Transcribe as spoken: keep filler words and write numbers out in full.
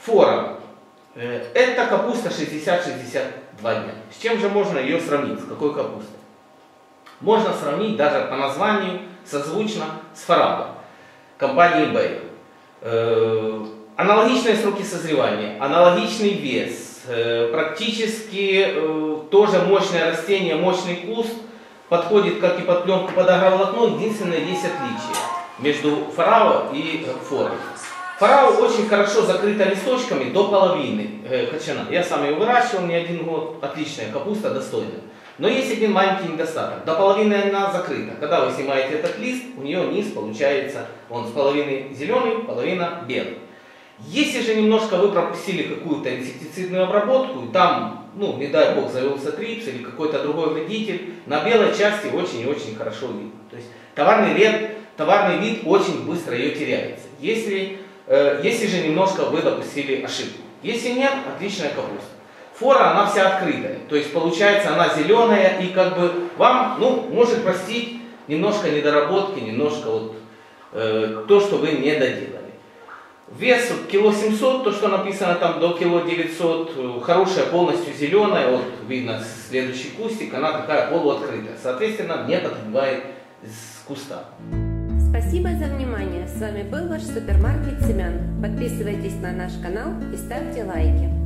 Фора. Это капуста шестьдесят — шестьдесят два дня. С чем же можно ее сравнить? С какой капустой? Можно сравнить даже по названию созвучно с фарабо компании Bayer. Э, аналогичные сроки созревания, аналогичный вес, э, практически э, тоже мощное растение, мощный куст, подходит как и под пленку, под агроволокно. Единственное, есть отличие между фарабо и форой. Фарабо очень хорошо закрыта листочками до половины э, кочана. Я сам ее выращивал не один год, отличная капуста, достойная. Но есть один маленький недостаток. До половины она закрыта. Когда вы снимаете этот лист, у нее низ получается, он с половины зеленый, половина белый. Если же немножко вы пропустили какую-то инсектицидную обработку, и там, ну, не дай бог, завелся трипс или какой-то другой вредитель, на белой части очень и очень хорошо видно. То есть товарный вид, товарный вид очень быстро ее теряется. Если, э, если же немножко вы допустили ошибку. Если нет, отличная капуста. Фора, она вся открытая, то есть получается она зеленая, и как бы вам, ну, может простить немножко недоработки, немножко вот э, то, что вы не доделали. Вес вот, кило семьсот, то, что написано там до кило девятьсот, хорошая, полностью зеленая, вот видно следующий кустик, она такая полуоткрытая, соответственно, не подгибает с куста. Спасибо за внимание, с вами был ваш супермаркет семян. Подписывайтесь на наш канал и ставьте лайки.